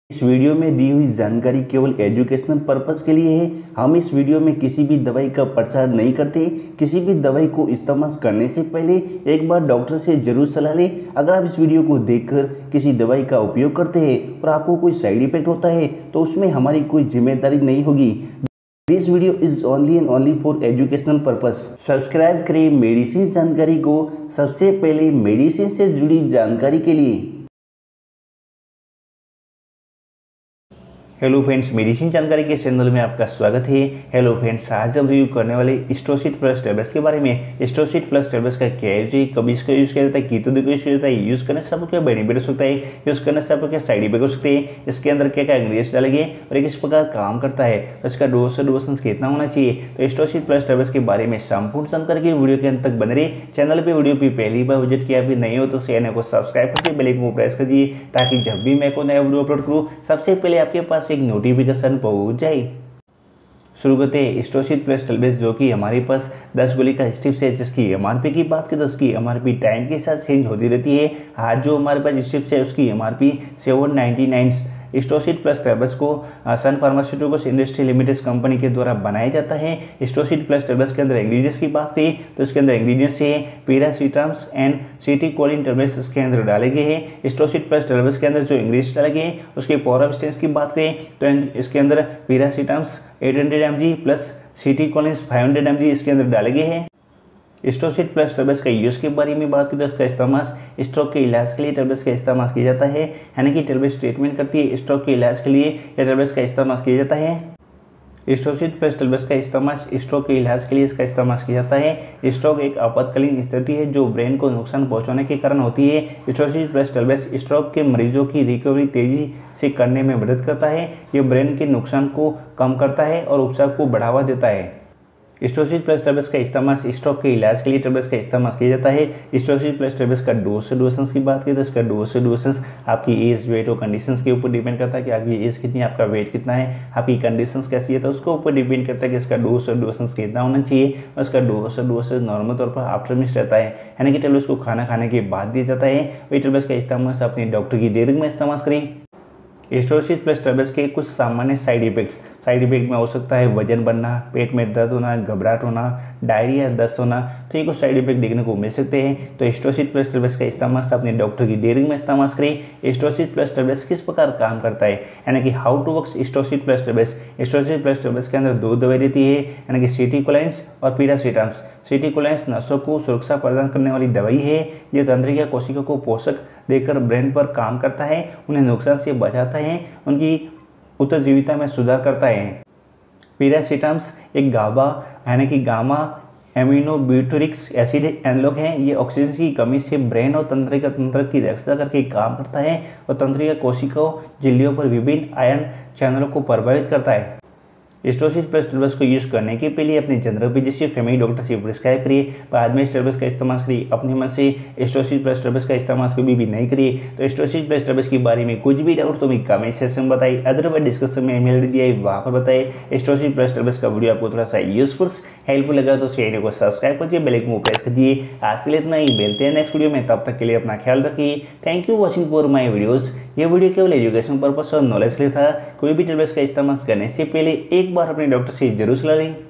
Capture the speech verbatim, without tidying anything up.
इस वीडियो में दी हुई जानकारी केवल एजुकेशनल पर्पस के लिए है। हम इस वीडियो में किसी भी दवाई का प्रचार नहीं करते। किसी भी दवाई को इस्तेमाल करने से पहले एक बार डॉक्टर से जरूर सलाह लें। अगर आप इस वीडियो को देखकर किसी दवाई का उपयोग करते हैं और आपको कोई साइड इफेक्ट होता है तो उसमें हमारी कोई जिम्मेदारी नहीं होगी। This video is only and only for educational purpose. Subscribe करें मेडिसिन जानकारी को सबसे पहले मेडिसिन से जुड़ी जानकारी के लिए। हेलो फ्रेंड्स, मेडिसिन जानकारी के चैनल में आपका स्वागत है। हेलो फ्रेंड्स, आज हम रिव्यू करने वाले स्टोसिड प्लस टेबलेट्स के बारे में। स्टोसिड प्लस टेबलेट्स का क्या यूज है, कब इसका यूज किया जाता है, कीटो देखो यूज होता है, यूज करने से आपको क्या बेनिफिट हो सकता है, यूज करने से आपको क्या साइड इफेक्ट हो सकते हैं, इसके अंदर क्या क्या इंग्रेडिएंट्स डालेंगे और ये किस प्रकार काम करता है, तो इसका डोज और डोसेंस कितना होना चाहिए। तो स्टोसिड प्लस टेबलेट्स के बारे में संपूर्ण जानकारी की वीडियो के अंत तक बने रही। चैनल पर वीडियो भी पहली बार विजिट किया भी नहीं हो तो चैनल को सब्सक्राइब करके बेल आइकन को प्रेस कीजिए ताकि जब भी मैं कोई नया वीडियो अपलोड करूँ सबसे पहले आपके पास एक नोटिफिकेशन पहुंच जाए। शुरू करते हैं स्टोसिड प्लस टेबलेट्स, जो कि हमारे पास दस गोली का स्ट्रिप्स है, जिसकी एमआरपी की बात करें तो उसकी एमआरपी टाइम के साथ चेंज होती रहती है। आज जो हमारे पास स्ट्रिप्स है उसकी MRP seven ninety nine. Stocid plus tablets को Sun Pharmaceuticals Industry Limited company के द्वारा बनाया जाता है। स्टोसिड प्लस टेबलेट्स के अंदर इंग्रेडिएंट्स की बात करें तो इसके अंदर इंग्रेडिएंट्स है पैरासीटामोल एंड सिटीकोलिन टेबलेट्स इसके अंदर डाले गए हैं। स्टोसिड प्लस टेबलेट्स के अंदर जो इंग्रेडिएंट्स डाले गए हैं उसके पावर ऑफ स्ट्रेंथ की बात करें तो इसके अंदर paracetamol eight hundred M G plus citicoline five hundred M G इसके अंदर डाले गए हैं। स्टोसिड प्लस टेबलेट्स का यूज़ के बारे में बात करें तो इसका इस्तेमाल स्ट्रोक के इलाज के लिए टेबलेट्स का इस्तेमाल किया जाता है, यानी कि टेबलेट्स ट्रीटमेंट करती है। स्ट्रोक के इलाज के लिए यह टेबलेट्स का इस्तेमाल किया जाता है। स्टोसिड प्लस टेबलेट्स का इस्तेमाल स्ट्रोक के इलाज के लिए इसका इस्तेमाल किया जाता है। स्ट्रोक एक आपातकालीन स्थिति है जो ब्रेन को नुकसान पहुंचाने के कारण होती है। स्टोसिड प्लस टेबलेट्स स्ट्रोक के मरीजों की रिकवरी तेजी से करने में मदद करता है। यह ब्रेन के नुकसान को कम करता है और उपचार को बढ़ावा देता है। स्टोसिड प्लस टेबलेट्स का इस्तेमाल स्ट्रोक के इलाज के लिए टेबलेट्स का इस्तेमाल किया जाता है। स्टोसिड प्लस टेबलेट्स का डोज से डोसेंस की बात करें तो इसका डोज से डोसेंस आपकी एज, वेट और कंडीशंस के ऊपर डिपेंड करता है कि आपकी एज कितनी है, आपका वेट कितना है, आपकी कंडीशंस कैसी है, तो उसके ऊपर डिपेंड करता है कि इसका डोज और डोसेंस कितना होना चाहिए। और इसका डोज और डोसेस नॉर्मल तौर पर आफ्टर मिस रहता है, यानी कि टेबलेट्स को खाना खाने के बाद दिया जाता है। वही टेबलेट्स का इस्तेमाल अपने डॉक्टर की देखरेख में इस्तेमाल करें। स्टोसिड प्लस टेबलेट्स के कुछ सामान्य साइड इफेक्ट्स साइड इफेक्ट में हो सकता है वजन बढ़ना, पेट में दर्द होना, घबराहट होना, डायरिया, दस्त होना, तो ये कुछ साइड इफेक्ट देखने को मिल सकते हैं। तो स्टोसिड प्लस टेबलेट्स का इस्तेमाल अपने डॉक्टर की देखरेख में इस्तेमाल करें। स्टोसिड प्लस टेबलेट्स किस प्रकार काम करता है, यानी कि how to work Stocid plus tablets. Stocid plus tablets के अंदर दो दवाई रहती है, यानी कि सिटीकोलिन और पैरासीटामोल। सिटीकोलिन नसों को सुरक्षा प्रदान करने वाली दवाई है। यह तंत्रिका कोशिका को पोषक देकर ब्रेन पर काम करता है, उन्हें नुकसान से बचाता है, उनकी उत्तरजीविता में सुधार करता है। पैरासीटामोल एक गाबा यानी कि गामा एमिनोब्यूटारिक एसिड एनालॉग है। ये ऑक्सीजन की कमी से ब्रेन और तंत्रिका तंत्र की रक्षा करके काम करता है और तंत्रिका कोशिकाओं झिल्लियों पर विभिन्न आयन चैनलों को प्रभावित करता है। स्टोसिड प्लस टेबलेट्स को यूज करने के पहले अपने जनरल फिजिशियन फैमिली डॉक्टर से प्रिस्क्राइब करिए। बाद में इस टेबलेट्स का इस्तेमाल करिए। अपने मन से स्टोसिड प्लस टेबलेट्स का इस्तेमाल कभी भी नहीं करिए। तो स्टोसिड प्लस टेबलेट्स के बारे में कुछ भी डाउट तो मैं कमेंट सेक्शन में बताइए, अदरवाइज डिस्क्रिप्शन में ईमेल दिया है वहाँ पर बताइए। स्टोसिड प्लस टेबलेट्स का वीडियो आपको थोड़ा सा यूजफुल हेल्पफुल लगा तो चैनल को सब्सक्राइब कीजिए, बेल आइकन को प्रेस कीजिए। आज के लिए इतना ही, मिलते हैं नेक्स्ट वीडियो में, तब तक के लिए अपना ख्याल रखिए। Thank you watching for my videos. ये वीडियो केवल एजुकेशन पर्पस और नॉलेज के लिए था। कोई भी टेबलेट्स का इस्तेमाल करने से पहले एक बार अपने डॉक्टर से जरूर सलाह लें।